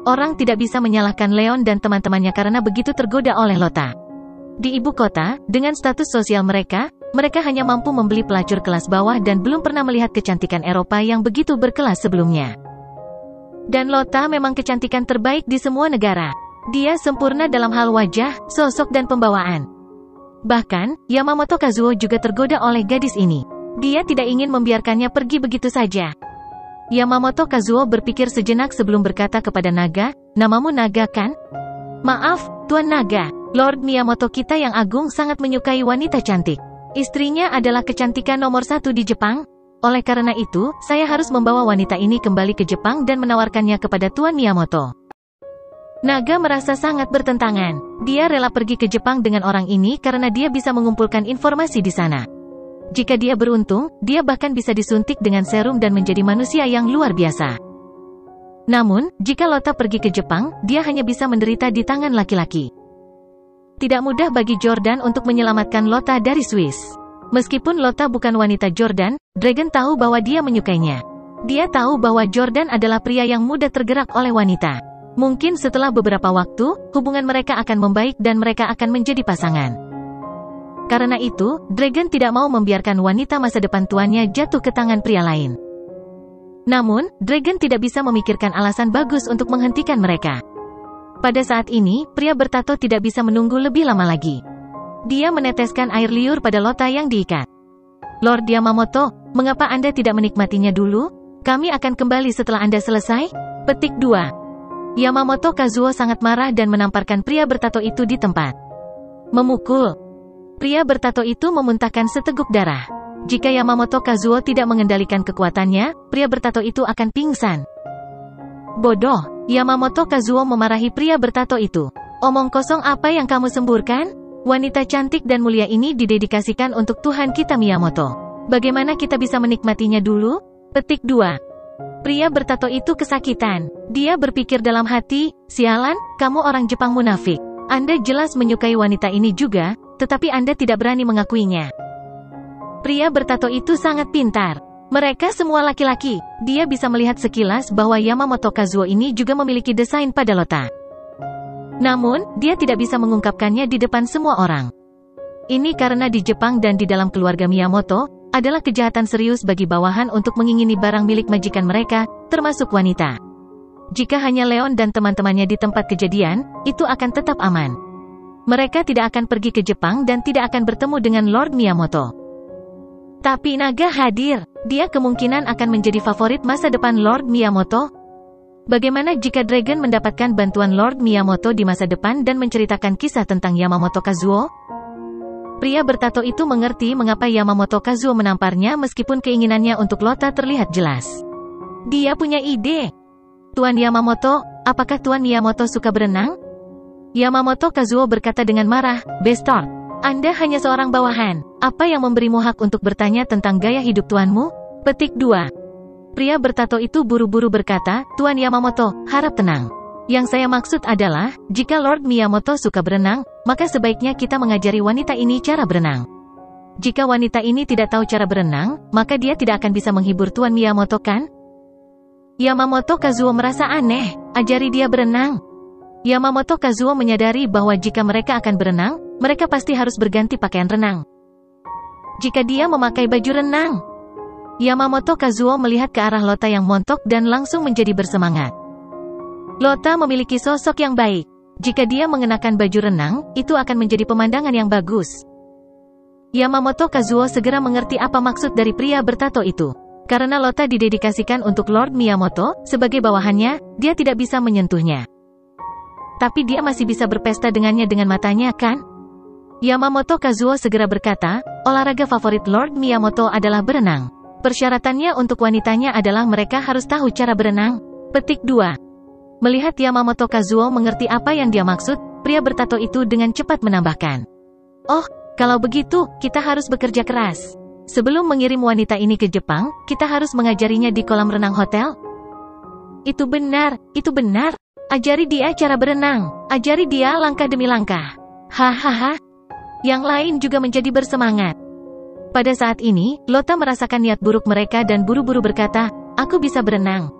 orang tidak bisa menyalahkan Leon dan teman-temannya karena begitu tergoda oleh Lota. Di ibu kota, dengan status sosial mereka hanya mampu membeli pelacur kelas bawah dan belum pernah melihat kecantikan Eropa yang begitu berkelas sebelumnya. Dan Lota memang kecantikan terbaik di semua negara. Dia sempurna dalam hal wajah, sosok dan pembawaan. Bahkan, Yamamoto Kazuo juga tergoda oleh gadis ini. Dia tidak ingin membiarkannya pergi begitu saja. Yamamoto Kazuo berpikir sejenak sebelum berkata kepada Naga, "Namamu Naga kan?" "Maaf, Tuan Naga. Lord Miyamoto kita yang agung sangat menyukai wanita cantik. Istrinya adalah kecantikan nomor 1 di Jepang. Oleh karena itu, saya harus membawa wanita ini kembali ke Jepang dan menawarkannya kepada Tuan Miyamoto." Naga merasa sangat bertentangan. Dia rela pergi ke Jepang dengan orang ini karena dia bisa mengumpulkan informasi di sana. Jika dia beruntung, dia bahkan bisa disuntik dengan serum dan menjadi manusia yang luar biasa. Namun, jika Lota pergi ke Jepang, dia hanya bisa menderita di tangan laki-laki. Tidak mudah bagi Jordan untuk menyelamatkan Lota dari Swiss. Meskipun Lota bukan wanita Jordan, Dragon tahu bahwa dia menyukainya. Dia tahu bahwa Jordan adalah pria yang mudah tergerak oleh wanita. Mungkin setelah beberapa waktu, hubungan mereka akan membaik dan mereka akan menjadi pasangan. Karena itu, Dragon tidak mau membiarkan wanita masa depan tuannya jatuh ke tangan pria lain. Namun, Dragon tidak bisa memikirkan alasan bagus untuk menghentikan mereka. Pada saat ini, pria bertato tidak bisa menunggu lebih lama lagi. Dia meneteskan air liur pada Lota yang diikat. "Lord Yamamoto, mengapa Anda tidak menikmatinya dulu? Kami akan kembali setelah Anda selesai." Petik 2. Yamamoto Kazuo sangat marah dan menamparkan pria bertato itu di tempat. Memukul. Pria bertato itu memuntahkan seteguk darah. Jika Yamamoto Kazuo tidak mengendalikan kekuatannya, pria bertato itu akan pingsan. "Bodoh!" Yamamoto Kazuo memarahi pria bertato itu. "Omong kosong apa yang kamu semburkan? Wanita cantik dan mulia ini didedikasikan untuk Tuhan kita Miyamoto. Bagaimana kita bisa menikmatinya dulu?" Petik 2. Pria bertato itu kesakitan. Dia berpikir dalam hati, "Sialan, kamu orang Jepang munafik. Anda jelas menyukai wanita ini juga, tetapi Anda tidak berani mengakuinya." Pria bertato itu sangat pintar. Mereka semua laki-laki. Dia bisa melihat sekilas bahwa Yamamoto Kazuo ini juga memiliki desain pada Lota. Namun, dia tidak bisa mengungkapkannya di depan semua orang. Ini karena di Jepang dan di dalam keluarga Miyamoto, adalah kejahatan serius bagi bawahan untuk mengingini barang milik majikan mereka, termasuk wanita. Jika hanya Leon dan teman-temannya di tempat kejadian, itu akan tetap aman. Mereka tidak akan pergi ke Jepang dan tidak akan bertemu dengan Lord Miyamoto. Tapi Naga hadir. Dia kemungkinan akan menjadi favorit masa depan Lord Miyamoto. Bagaimana jika Dragon mendapatkan bantuan Lord Miyamoto di masa depan dan menceritakan kisah tentang Yamamoto Kazuo? Pria bertato itu mengerti mengapa Yamamoto Kazuo menamparnya meskipun keinginannya untuk Lota terlihat jelas. Dia punya ide. "Tuan Yamamoto, apakah Tuan Miyamoto suka berenang?" Yamamoto Kazuo berkata dengan marah, "Bestord, Anda hanya seorang bawahan. Apa yang memberimu hak untuk bertanya tentang gaya hidup tuanmu?" Petik 2. Pria bertato itu buru-buru berkata, "Tuan Yamamoto, harap tenang. Yang saya maksud adalah, jika Lord Miyamoto suka berenang, maka sebaiknya kita mengajari wanita ini cara berenang. Jika wanita ini tidak tahu cara berenang, maka dia tidak akan bisa menghibur Tuan Miyamoto kan?" Yamamoto Kazuo merasa aneh. Ajari dia berenang. Yamamoto Kazuo menyadari bahwa jika mereka akan berenang, mereka pasti harus berganti pakaian renang. Jika dia memakai baju renang, Yamamoto Kazuo melihat ke arah Lota yang montok dan langsung menjadi bersemangat. Lota memiliki sosok yang baik. Jika dia mengenakan baju renang, itu akan menjadi pemandangan yang bagus. Yamamoto Kazuo segera mengerti apa maksud dari pria bertato itu. Karena Lota didedikasikan untuk Lord Miyamoto, sebagai bawahannya, dia tidak bisa menyentuhnya. Tapi dia masih bisa berpesta dengannya dengan matanya, kan? Yamamoto Kazuo segera berkata, "Olahraga favorit Lord Miyamoto adalah berenang. Persyaratannya untuk wanitanya adalah mereka harus tahu cara berenang." Petik 2. Melihat Yamamoto Kazuo mengerti apa yang dia maksud, pria bertato itu dengan cepat menambahkan, "Oh, kalau begitu, kita harus bekerja keras. Sebelum mengirim wanita ini ke Jepang, kita harus mengajarinya di kolam renang hotel." Itu benar. Ajari dia cara berenang. Ajari dia langkah demi langkah. Hahaha. Yang lain juga menjadi bersemangat. Pada saat ini, Lota merasakan niat buruk mereka dan buru-buru berkata, "Aku bisa berenang."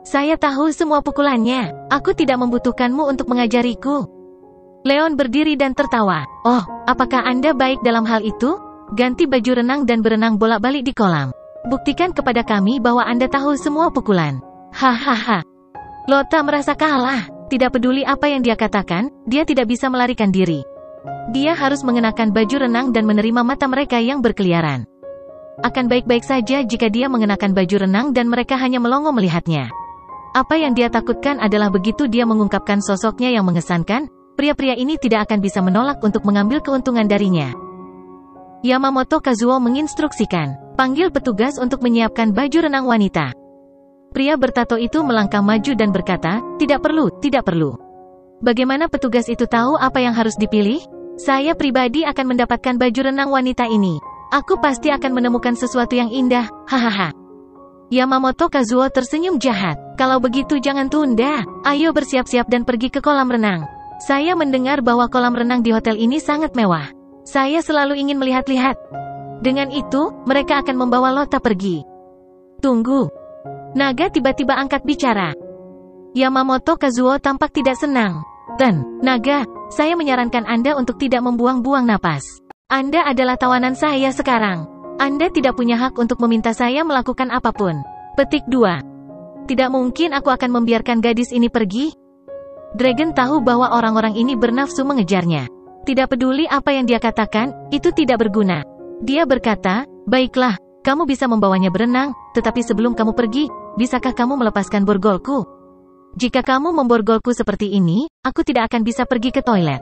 Saya tahu semua pukulannya. Aku tidak membutuhkanmu untuk mengajariku. Leon berdiri dan tertawa. Oh, apakah Anda baik dalam hal itu? Ganti baju renang dan berenang bolak-balik di kolam. Buktikan kepada kami bahwa Anda tahu semua pukulan. Hahaha. Lota merasa kalah. Tidak peduli apa yang dia katakan, dia tidak bisa melarikan diri. Dia harus mengenakan baju renang dan menerima mata mereka yang berkeliaran. Akan baik-baik saja jika dia mengenakan baju renang dan mereka hanya melongo melihatnya. Apa yang dia takutkan adalah begitu dia mengungkapkan sosoknya yang mengesankan, pria-pria ini tidak akan bisa menolak untuk mengambil keuntungan darinya. Yamamoto Kazuo menginstruksikan, panggil petugas untuk menyiapkan baju renang wanita. Pria bertato itu melangkah maju dan berkata, tidak perlu, tidak perlu. Bagaimana petugas itu tahu apa yang harus dipilih? Saya pribadi akan mendapatkan baju renang wanita ini. Aku pasti akan menemukan sesuatu yang indah, hahaha. Yamamoto Kazuo tersenyum jahat. Kalau begitu jangan tunda. Ayo bersiap-siap dan pergi ke kolam renang. Saya mendengar bahwa kolam renang di hotel ini sangat mewah. Saya selalu ingin melihat-lihat. Dengan itu, mereka akan membawa Lota pergi. Tunggu. Naga tiba-tiba angkat bicara. Yamamoto Kazuo tampak tidak senang. Naga, saya menyarankan Anda untuk tidak membuang-buang napas. Anda adalah tawanan saya sekarang. Anda tidak punya hak untuk meminta saya melakukan apapun. Petik 2. Tidak mungkin aku akan membiarkan gadis ini pergi. Dragon tahu bahwa orang-orang ini bernafsu mengejarnya. Tidak peduli apa yang dia katakan, itu tidak berguna. Dia berkata, baiklah, kamu bisa membawanya berenang, tetapi sebelum kamu pergi, bisakah kamu melepaskan borgolku? Jika kamu memborgolku seperti ini, aku tidak akan bisa pergi ke toilet.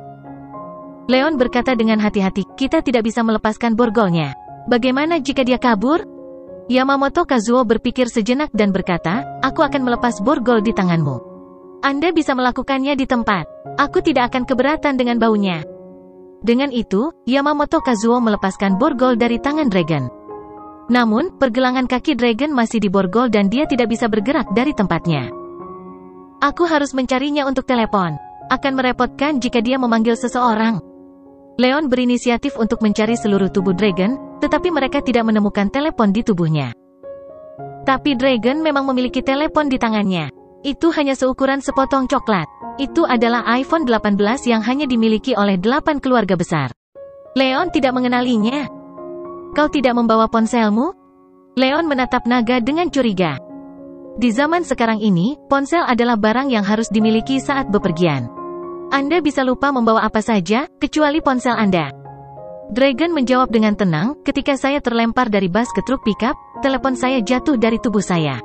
Leon berkata dengan hati-hati, kita tidak bisa melepaskan borgolnya. Bagaimana jika dia kabur? Yamamoto Kazuo berpikir sejenak dan berkata, aku akan melepas borgol di tanganmu. Anda bisa melakukannya di tempat. Aku tidak akan keberatan dengan baunya. Dengan itu, Yamamoto Kazuo melepaskan borgol dari tangan Dragon. Namun, pergelangan kaki Dragon masih di borgol dan dia tidak bisa bergerak dari tempatnya. Aku harus mencarinya untuk telepon. Akan merepotkan jika dia memanggil seseorang. Leon berinisiatif untuk mencari seluruh tubuh Dragon, tetapi mereka tidak menemukan telepon di tubuhnya. Tapi Dragon memang memiliki telepon di tangannya. Itu hanya seukuran sepotong coklat. Itu adalah iPhone 18 yang hanya dimiliki oleh 8 keluarga besar. Leon tidak mengenalinya. Kau tidak membawa ponselmu? Leon menatap naga dengan curiga. Di zaman sekarang ini, ponsel adalah barang yang harus dimiliki saat bepergian. Anda bisa lupa membawa apa saja, kecuali ponsel Anda. Dragon menjawab dengan tenang, ketika saya terlempar dari bus ke truk pickup, telepon saya jatuh dari tubuh saya.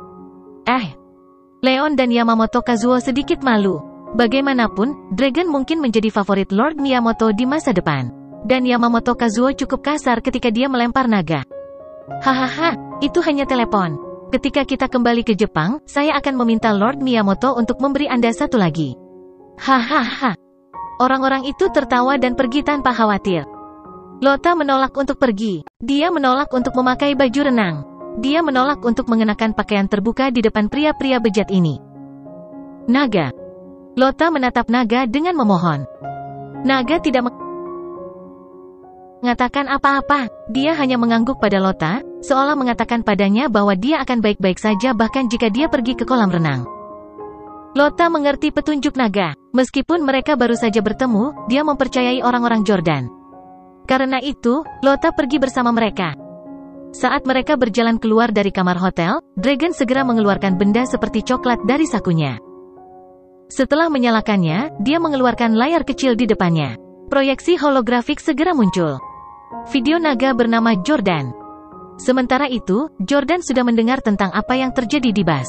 Leon dan Yamamoto Kazuo sedikit malu. Bagaimanapun, Dragon mungkin menjadi favorit Lord Miyamoto di masa depan. Dan Yamamoto Kazuo cukup kasar ketika dia melempar naga. Hahaha, itu hanya telepon. Ketika kita kembali ke Jepang, saya akan meminta Lord Miyamoto untuk memberi Anda satu lagi. Hahaha. Orang-orang itu tertawa dan pergi tanpa khawatir. Lota menolak untuk pergi. Dia menolak untuk memakai baju renang. Dia menolak untuk mengenakan pakaian terbuka di depan pria-pria bejat ini. Naga. Lota menatap Naga dengan memohon. Naga tidak mengatakan apa-apa. Dia hanya mengangguk pada Lota, seolah mengatakan padanya bahwa dia akan baik-baik saja bahkan jika dia pergi ke kolam renang. Lota mengerti petunjuk Naga. Meskipun mereka baru saja bertemu, dia mempercayai orang-orang Jordan. Karena itu, Lota pergi bersama mereka. Saat mereka berjalan keluar dari kamar hotel, Dragon segera mengeluarkan benda seperti coklat dari sakunya. Setelah menyalakannya, dia mengeluarkan layar kecil di depannya. Proyeksi holografik segera muncul. Video Naga bernama Jordan. Sementara itu, Jordan sudah mendengar tentang apa yang terjadi di bus.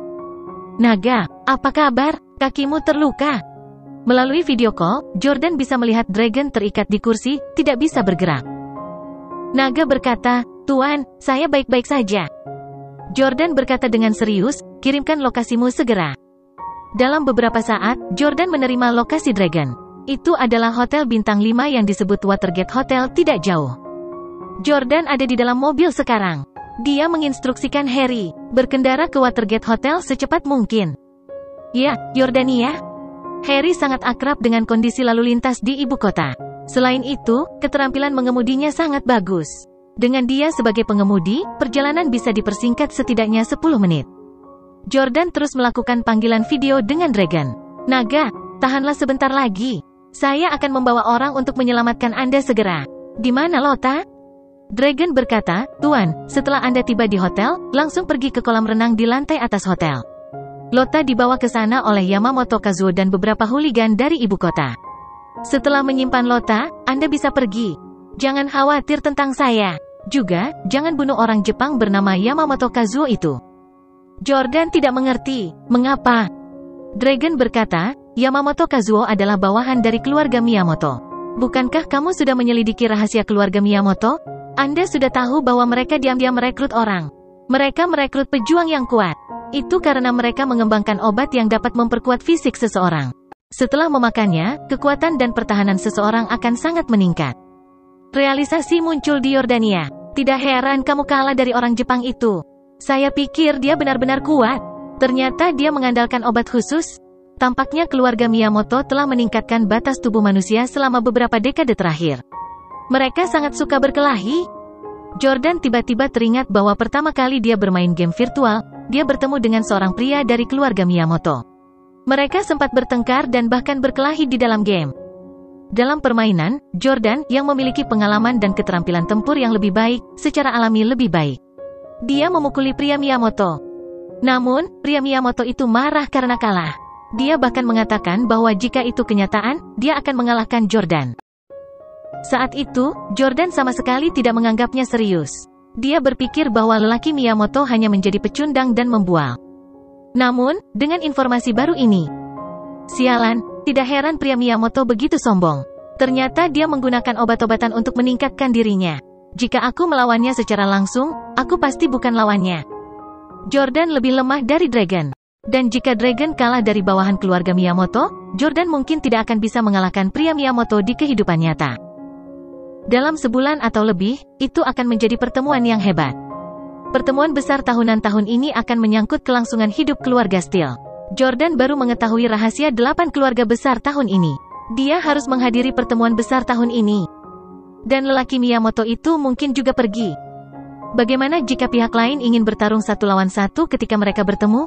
Naga, apa kabar? Kakimu terluka. Melalui video call, Jordan bisa melihat Dragon terikat di kursi, tidak bisa bergerak. Naga berkata, Tuan, saya baik-baik saja. Jordan berkata dengan serius, kirimkan lokasimu segera. Dalam beberapa saat, Jordan menerima lokasi Dragon. Itu adalah hotel bintang 5 yang disebut Watergate Hotel tidak jauh. Jordan ada di dalam mobil sekarang. Dia menginstruksikan Harry, berkendara ke Watergate Hotel secepat mungkin. Ya, Yordania. Harry sangat akrab dengan kondisi lalu lintas di ibu kota. Selain itu, keterampilan mengemudinya sangat bagus. Dengan dia sebagai pengemudi, perjalanan bisa dipersingkat setidaknya 10 menit. Jordan terus melakukan panggilan video dengan Dragon. Naga, tahanlah sebentar lagi. Saya akan membawa orang untuk menyelamatkan Anda segera. Di mana Lota? Dragon berkata, Tuan, setelah Anda tiba di hotel, langsung pergi ke kolam renang di lantai atas hotel. Lota dibawa ke sana oleh Yamamoto Kazuo dan beberapa hooligan dari ibu kota. Setelah menyimpan Lota, Anda bisa pergi. Jangan khawatir tentang saya. Juga, jangan bunuh orang Jepang bernama Yamamoto Kazuo itu. Jordan tidak mengerti. Mengapa? Dragon berkata, Yamamoto Kazuo adalah bawahan dari keluarga Miyamoto. Bukankah kamu sudah menyelidiki rahasia keluarga Miyamoto? Anda sudah tahu bahwa mereka diam-diam merekrut orang. Mereka merekrut pejuang yang kuat. Itu karena mereka mengembangkan obat yang dapat memperkuat fisik seseorang. Setelah memakannya, kekuatan dan pertahanan seseorang akan sangat meningkat. Realisasi muncul di Yordania. Tidak heran kamu kalah dari orang Jepang itu. Saya pikir dia benar-benar kuat. Ternyata dia mengandalkan obat khusus. Tampaknya keluarga Miyamoto telah meningkatkan batas tubuh manusia selama beberapa dekade terakhir. Mereka sangat suka berkelahi. Jordan tiba-tiba teringat bahwa pertama kali dia bermain game virtual, dia bertemu dengan seorang pria dari keluarga Miyamoto. Mereka sempat bertengkar dan bahkan berkelahi di dalam game. Dalam permainan, Jordan, yang memiliki pengalaman dan keterampilan tempur yang lebih baik, secara alami lebih baik. Dia memukuli pria Miyamoto. Namun, pria Miyamoto itu marah karena kalah. Dia bahkan mengatakan bahwa jika itu kenyataan, dia akan mengalahkan Jordan. Saat itu, Jordan sama sekali tidak menganggapnya serius. Dia berpikir bahwa lelaki Miyamoto hanya menjadi pecundang dan membual. Namun, dengan informasi baru ini, sialan, tidak heran pria Miyamoto begitu sombong. Ternyata dia menggunakan obat-obatan untuk meningkatkan dirinya. Jika aku melawannya secara langsung, aku pasti bukan lawannya. Jordan lebih lemah dari Dragon. Dan jika Dragon kalah dari bawahan keluarga Miyamoto, Jordan mungkin tidak akan bisa mengalahkan pria Miyamoto di kehidupan nyata. Dalam sebulan atau lebih, itu akan menjadi pertemuan yang hebat. Pertemuan besar tahunan tahun ini akan menyangkut kelangsungan hidup keluarga Steel. Jordan baru mengetahui rahasia 8 keluarga besar tahun ini. Dia harus menghadiri pertemuan besar tahun ini. Dan lelaki Miyamoto itu mungkin juga pergi. Bagaimana jika pihak lain ingin bertarung 1 lawan 1 ketika mereka bertemu?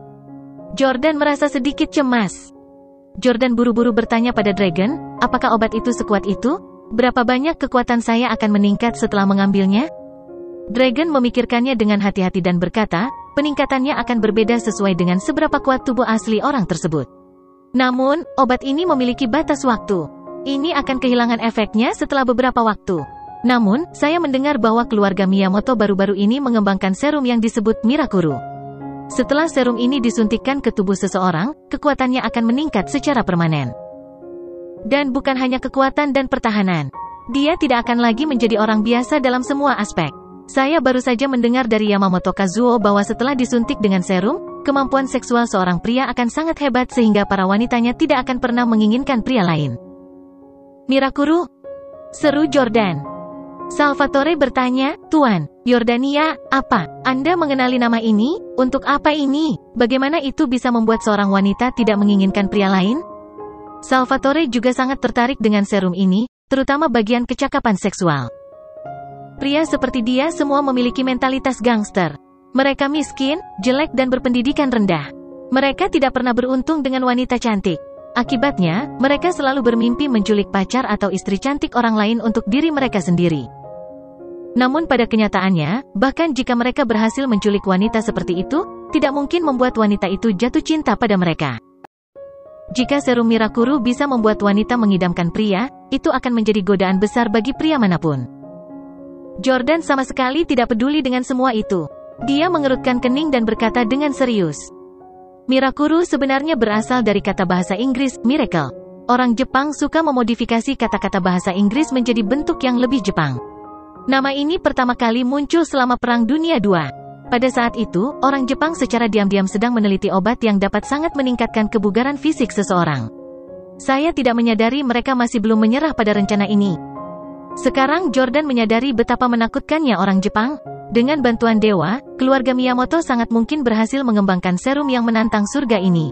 Jordan merasa sedikit cemas. Jordan buru-buru bertanya pada Dragon, apakah obat itu sekuat itu? Berapa banyak kekuatan saya akan meningkat setelah mengambilnya? Dragon memikirkannya dengan hati-hati dan berkata, peningkatannya akan berbeda sesuai dengan seberapa kuat tubuh asli orang tersebut. Namun, obat ini memiliki batas waktu. Ini akan kehilangan efeknya setelah beberapa waktu. Namun, saya mendengar bahwa keluarga Miyamoto baru-baru ini mengembangkan serum yang disebut Mirakuru. Setelah serum ini disuntikkan ke tubuh seseorang, kekuatannya akan meningkat secara permanen. Dan bukan hanya kekuatan dan pertahanan. Dia tidak akan lagi menjadi orang biasa dalam semua aspek. Saya baru saja mendengar dari Yamamoto Kazuo bahwa setelah disuntik dengan serum, kemampuan seksual seorang pria akan sangat hebat sehingga para wanitanya tidak akan pernah menginginkan pria lain. Mirakuru? Seru Jordan. Salvatore bertanya, Tuan, Yordania, apa? Anda mengenali nama ini? Untuk apa ini? Bagaimana itu bisa membuat seorang wanita tidak menginginkan pria lain? Salvatore juga sangat tertarik dengan serum ini, terutama bagian kecakapan seksual. Pria seperti dia semua memiliki mentalitas gangster. Mereka miskin, jelek dan berpendidikan rendah. Mereka tidak pernah beruntung dengan wanita cantik. Akibatnya, mereka selalu bermimpi menculik pacar atau istri cantik orang lain untuk diri mereka sendiri. Namun pada kenyataannya, bahkan jika mereka berhasil menculik wanita seperti itu, tidak mungkin membuat wanita itu jatuh cinta pada mereka. Jika serum Mirakuru bisa membuat wanita mengidamkan pria, itu akan menjadi godaan besar bagi pria manapun. Jordan sama sekali tidak peduli dengan semua itu. Dia mengerutkan kening dan berkata dengan serius. Mirakuru sebenarnya berasal dari kata bahasa Inggris, miracle. Orang Jepang suka memodifikasi kata-kata bahasa Inggris menjadi bentuk yang lebih Jepang. Nama ini pertama kali muncul selama Perang Dunia II. Pada saat itu, orang Jepang secara diam-diam sedang meneliti obat yang dapat sangat meningkatkan kebugaran fisik seseorang. Saya tidak menyadari mereka masih belum menyerah pada rencana ini. Sekarang Jordan menyadari betapa menakutkannya orang Jepang. Dengan bantuan dewa, keluarga Miyamoto sangat mungkin berhasil mengembangkan serum yang menantang surga ini.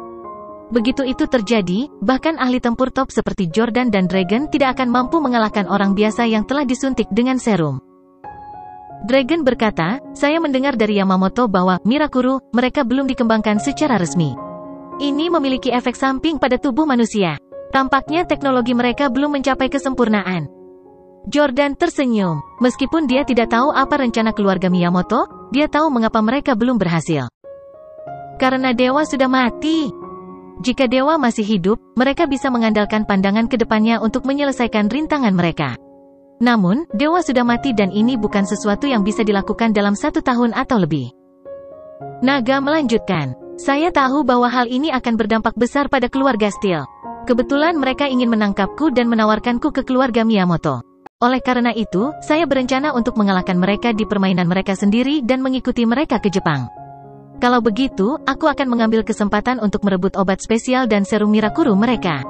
Begitu itu terjadi, bahkan ahli tempur top seperti Jordan dan Dragon tidak akan mampu mengalahkan orang biasa yang telah disuntik dengan serum. Dragon berkata, saya mendengar dari Yamamoto bahwa Mirakuru, mereka belum dikembangkan secara resmi. Ini memiliki efek samping pada tubuh manusia. Tampaknya teknologi mereka belum mencapai kesempurnaan. Jordan tersenyum. Meskipun dia tidak tahu apa rencana keluarga Miyamoto, dia tahu mengapa mereka belum berhasil. Karena dewa sudah mati. Jika dewa masih hidup, mereka bisa mengandalkan pandangan ke depannya untuk menyelesaikan rintangan mereka. Namun, dewa sudah mati dan ini bukan sesuatu yang bisa dilakukan dalam 1 tahun atau lebih. Naga melanjutkan, saya tahu bahwa hal ini akan berdampak besar pada keluarga Steel. Kebetulan mereka ingin menangkapku dan menawarkanku ke keluarga Miyamoto. Oleh karena itu, saya berencana untuk mengalahkan mereka di permainan mereka sendiri dan mengikuti mereka ke Jepang. Kalau begitu, aku akan mengambil kesempatan untuk merebut obat spesial dan serum Mirakuru mereka.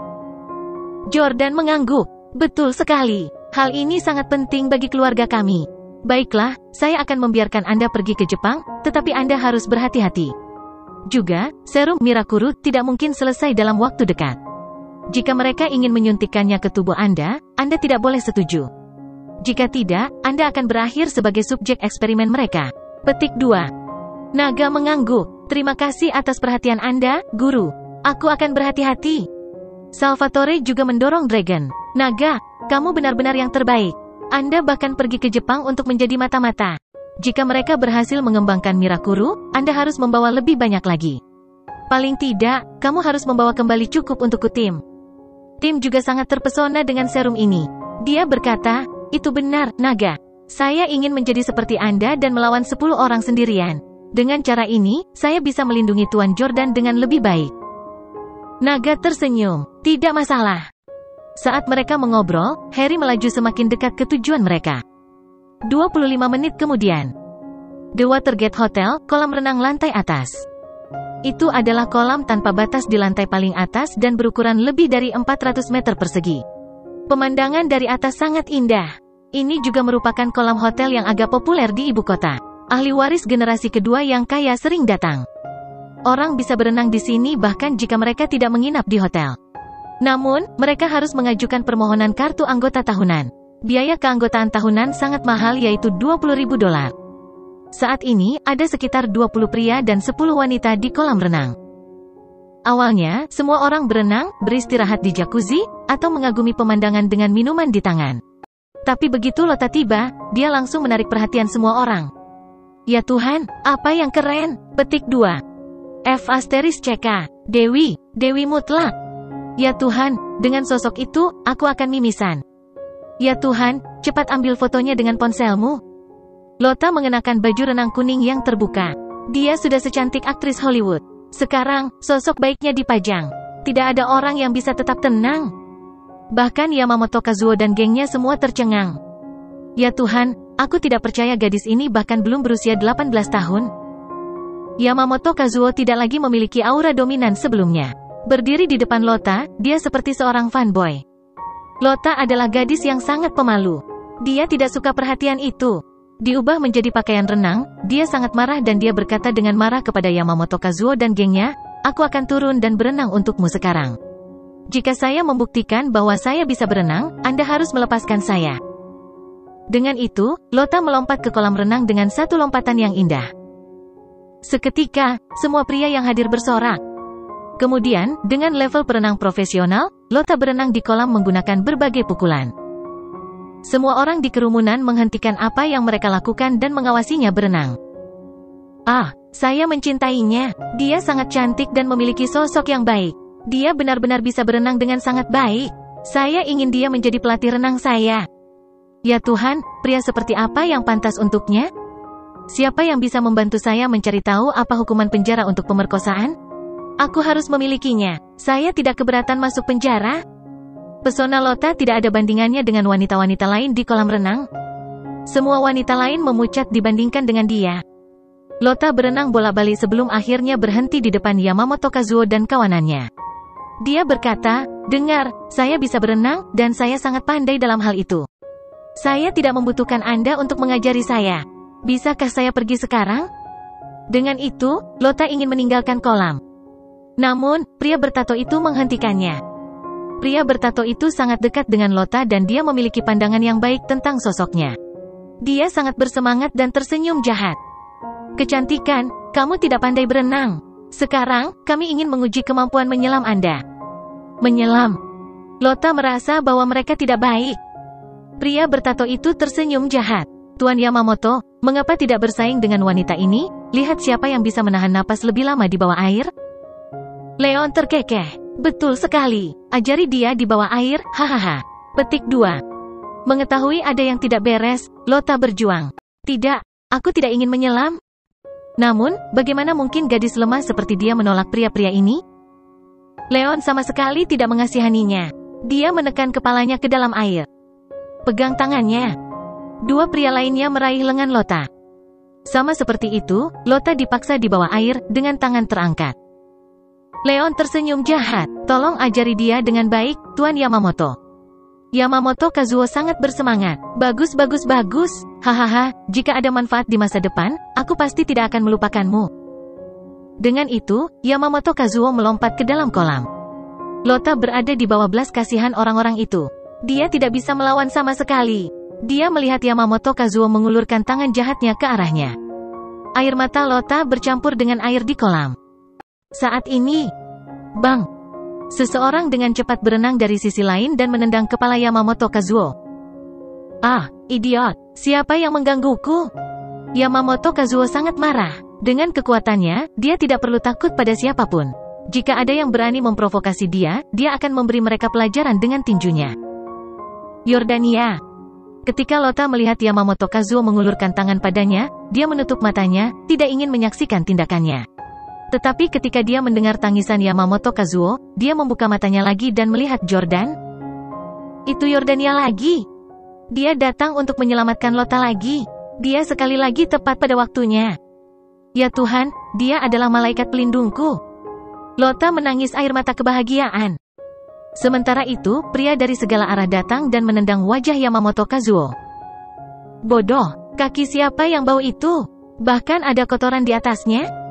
Jordan mengangguk. Betul sekali. Hal ini sangat penting bagi keluarga kami. Baiklah, saya akan membiarkan Anda pergi ke Jepang, tetapi Anda harus berhati-hati. Juga, serum Mirakuru tidak mungkin selesai dalam waktu dekat. Jika mereka ingin menyuntikkannya ke tubuh Anda tidak boleh setuju. Jika tidak, Anda akan berakhir sebagai subjek eksperimen mereka. Petik 2. Naga mengangguk. Terima kasih atas perhatian Anda, Guru. Aku akan berhati-hati. Salvatore juga mendorong Dragon. Naga, kamu benar-benar yang terbaik. Anda bahkan pergi ke Jepang untuk menjadi mata-mata. Jika mereka berhasil mengembangkan Mirakuru, Anda harus membawa lebih banyak lagi. Paling tidak, kamu harus membawa kembali cukup untuk tim. Tim juga sangat terpesona dengan serum ini. Dia berkata, itu benar, Naga. Saya ingin menjadi seperti Anda dan melawan 10 orang sendirian. Dengan cara ini, saya bisa melindungi Tuan Jordan dengan lebih baik. Naga tersenyum. Tidak masalah. Saat mereka mengobrol, Harry melaju semakin dekat ke tujuan mereka. 25 menit kemudian. The Watergate Hotel, kolam renang lantai atas. Itu adalah kolam tanpa batas di lantai paling atas dan berukuran lebih dari 400 meter persegi. Pemandangan dari atas sangat indah. Ini juga merupakan kolam hotel yang agak populer di ibu kota. Ahli waris generasi kedua yang kaya sering datang. Orang bisa berenang di sini bahkan jika mereka tidak menginap di hotel. Namun, mereka harus mengajukan permohonan kartu anggota tahunan. Biaya keanggotaan tahunan sangat mahal yaitu $20.000. Saat ini, ada sekitar 20 pria dan 10 wanita di kolam renang. Awalnya, semua orang berenang, beristirahat di jacuzzi, atau mengagumi pemandangan dengan minuman di tangan. Tapi begitu Lota tiba, dia langsung menarik perhatian semua orang. Ya Tuhan, apa yang keren! Petik 2. F***CK. Dewi mutlak. Ya Tuhan, dengan sosok itu, aku akan mimisan. Ya Tuhan, cepat ambil fotonya dengan ponselmu. Lota mengenakan baju renang kuning yang terbuka. Dia sudah secantik aktris Hollywood. Sekarang, sosok baiknya dipajang. Tidak ada orang yang bisa tetap tenang. Bahkan Yamamoto Kazuo dan gengnya semua tercengang. Ya Tuhan, aku tidak percaya gadis ini bahkan belum berusia 18 tahun. Yamamoto Kazuo tidak lagi memiliki aura dominan sebelumnya. Berdiri di depan Lota, dia seperti seorang fanboy. Lota adalah gadis yang sangat pemalu. Dia tidak suka perhatian itu. Diubah menjadi pakaian renang, dia sangat marah dan dia berkata dengan marah kepada Yamamoto Kazuo dan gengnya, aku akan turun dan berenang untukmu sekarang. Jika saya membuktikan bahwa saya bisa berenang, Anda harus melepaskan saya. Dengan itu, Lota melompat ke kolam renang dengan satu lompatan yang indah. Seketika, semua pria yang hadir bersorak. Kemudian, dengan level perenang profesional, Lota berenang di kolam menggunakan berbagai pukulan. Semua orang di kerumunan menghentikan apa yang mereka lakukan dan mengawasinya berenang. Ah, saya mencintainya. Dia sangat cantik dan memiliki sosok yang baik. Dia benar-benar bisa berenang dengan sangat baik. Saya ingin dia menjadi pelatih renang saya. Ya Tuhan, pria seperti apa yang pantas untuknya? Siapa yang bisa membantu saya mencari tahu apa hukuman penjara untuk pemerkosaan? Aku harus memilikinya. Saya tidak keberatan masuk penjara. Pesona Lota tidak ada bandingannya dengan wanita-wanita lain di kolam renang. Semua wanita lain memucat dibandingkan dengan dia. Lota berenang bola-balik sebelum akhirnya berhenti di depan Yamamoto Kazuo dan kawanannya. Dia berkata, dengar, saya bisa berenang, dan saya sangat pandai dalam hal itu. Saya tidak membutuhkan Anda untuk mengajari saya. Bisakah saya pergi sekarang? Dengan itu, Lota ingin meninggalkan kolam. Namun, pria bertato itu menghentikannya. Pria bertato itu sangat dekat dengan Lota dan dia memiliki pandangan yang baik tentang sosoknya. Dia sangat bersemangat dan tersenyum jahat. Kecantikan, kamu tidak pandai berenang. Sekarang, kami ingin menguji kemampuan menyelam Anda. Menyelam. Lota merasa bahwa mereka tidak baik. Pria bertato itu tersenyum jahat. Tuan Yamamoto, mengapa tidak bersaing dengan wanita ini? Lihat siapa yang bisa menahan napas lebih lama di bawah air. Leon terkekeh. Betul sekali. Ajari dia di bawah air, hahaha. Petik 2. Mengetahui ada yang tidak beres, Lota berjuang. Tidak, aku tidak ingin menyelam. Namun, bagaimana mungkin gadis lemah seperti dia menolak pria-pria ini? Leon sama sekali tidak mengasihaninya. Dia menekan kepalanya ke dalam air. Pegang tangannya. Dua pria lainnya meraih lengan Lota. Sama seperti itu, Lota dipaksa di bawah air dengan tangan terangkat. Leon tersenyum jahat. Tolong ajari dia dengan baik, Tuan Yamamoto. Yamamoto Kazuo sangat bersemangat. Bagus, bagus, bagus. Hahaha, jika ada manfaat di masa depan, aku pasti tidak akan melupakanmu. Dengan itu, Yamamoto Kazuo melompat ke dalam kolam. Lota berada di bawah belas kasihan orang-orang itu. Dia tidak bisa melawan sama sekali. Dia melihat Yamamoto Kazuo mengulurkan tangan jahatnya ke arahnya. Air mata Lota bercampur dengan air di kolam. Saat ini, bang! Seseorang dengan cepat berenang dari sisi lain dan menendang kepala Yamamoto Kazuo. Ah, idiot! Siapa yang menggangguku? Yamamoto Kazuo sangat marah. Dengan kekuatannya, dia tidak perlu takut pada siapapun. Jika ada yang berani memprovokasi dia, dia akan memberi mereka pelajaran dengan tinjunya. Yordania. Ketika Lota melihat Yamamoto Kazuo mengulurkan tangan padanya, dia menutup matanya, tidak ingin menyaksikan tindakannya. Tetapi ketika dia mendengar tangisan Yamamoto Kazuo, dia membuka matanya lagi dan melihat Jordan. Itu Yordania lagi. Dia datang untuk menyelamatkan Lota lagi. Dia sekali lagi tepat pada waktunya. Ya Tuhan, dia adalah malaikat pelindungku. Lota menangis air mata kebahagiaan. Sementara itu, pria dari segala arah datang dan menendang wajah Yamamoto Kazuo. Bodoh, kaki siapa yang bau itu? Bahkan ada kotoran di atasnya?